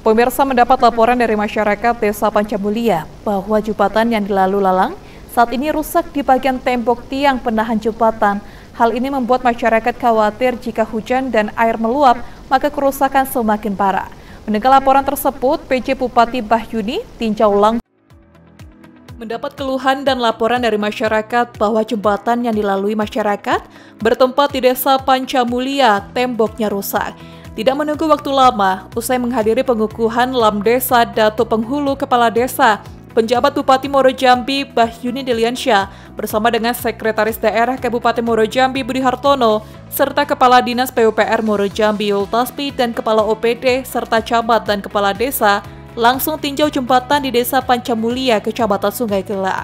Pemirsa mendapat laporan dari masyarakat Desa Pancamulia bahwa jembatan yang dilalu lalang saat ini rusak di bagian tembok tiang penahan jembatan. Hal ini membuat masyarakat khawatir jika hujan dan air meluap, maka kerusakan semakin parah. Mendengar laporan tersebut, PJ Bupati Bahyuni tinjau langsung mendapat keluhan dan laporan dari masyarakat bahwa jembatan yang dilalui masyarakat bertempat di Desa Pancamulia, temboknya rusak. Tidak menunggu waktu lama, usai menghadiri pengukuhan LAM Desa Dato Penghulu Kepala Desa, penjabat Bupati Muaro Jambi Bahyuni Deliansyah bersama dengan Sekretaris Daerah Kabupaten Muaro Jambi Budi Hartono, serta Kepala Dinas PUPR Muaro Jambi Yultaspi dan Kepala OPD serta Camat dan Kepala Desa langsung tinjau jembatan di Desa Pancamulia, Kecamatan Sungai Gelap.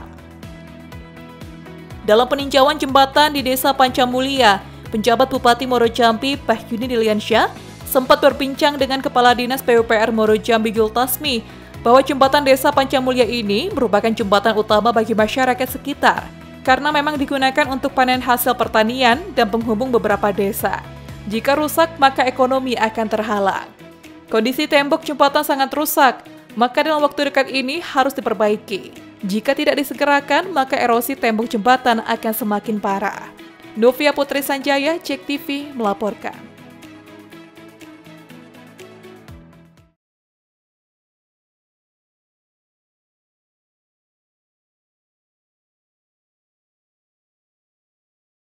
Dalam peninjauan jembatan di Desa Pancamulia, penjabat Bupati Muaro Jambi Bahyuni Deliansyah sempat berbincang dengan Kepala Dinas PUPR Muaro Jambi Yultasmi bahwa jembatan Desa Pancamulia ini merupakan jembatan utama bagi masyarakat sekitar karena memang digunakan untuk panen hasil pertanian dan penghubung beberapa desa. Jika rusak, maka ekonomi akan terhalang. Kondisi tembok jembatan sangat rusak, maka dalam waktu dekat ini harus diperbaiki. Jika tidak disegerakan, maka erosi tembok jembatan akan semakin parah. Novia Putri Sanjaya, JEK TV melaporkan.